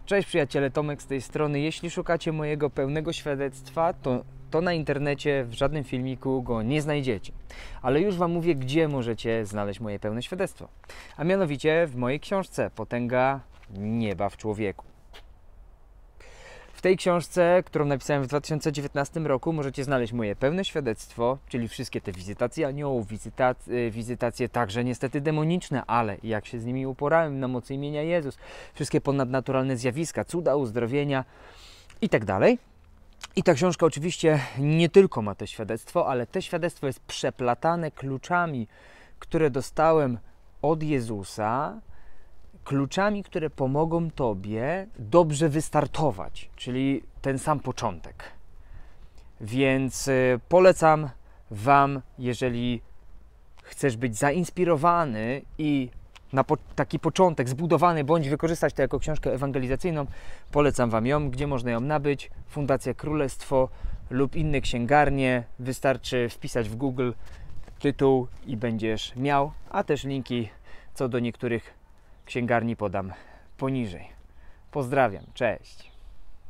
Cześć przyjaciele, Tomek z tej strony. Jeśli szukacie mojego pełnego świadectwa, to na internecie w żadnym filmiku go nie znajdziecie. Ale już Wam mówię, gdzie możecie znaleźć moje pełne świadectwo. A mianowicie w mojej książce Potęga nieba w człowieku. W tej książce, którą napisałem w 2019 roku, możecie znaleźć moje pełne świadectwo, czyli wszystkie te wizytacje aniołów, wizytacje także niestety demoniczne, ale jak się z nimi uporałem na mocy imienia Jezus, wszystkie ponadnaturalne zjawiska, cuda, uzdrowienia i tak dalej. I ta książka oczywiście nie tylko ma to świadectwo, ale to świadectwo jest przeplatane kluczami, które dostałem od Jezusa, kluczami, które pomogą Tobie dobrze wystartować, czyli ten sam początek. Więc polecam Wam, jeżeli chcesz być zainspirowany i na taki początek zbudowany, bądź wykorzystać to jako książkę ewangelizacyjną, polecam Wam ją. Gdzie można ją nabyć? Fundacja Królestwo lub inne księgarnie. Wystarczy wpisać w Google tytuł i będziesz miał, a też linki co do niektórych księgarni podam poniżej. Pozdrawiam, cześć!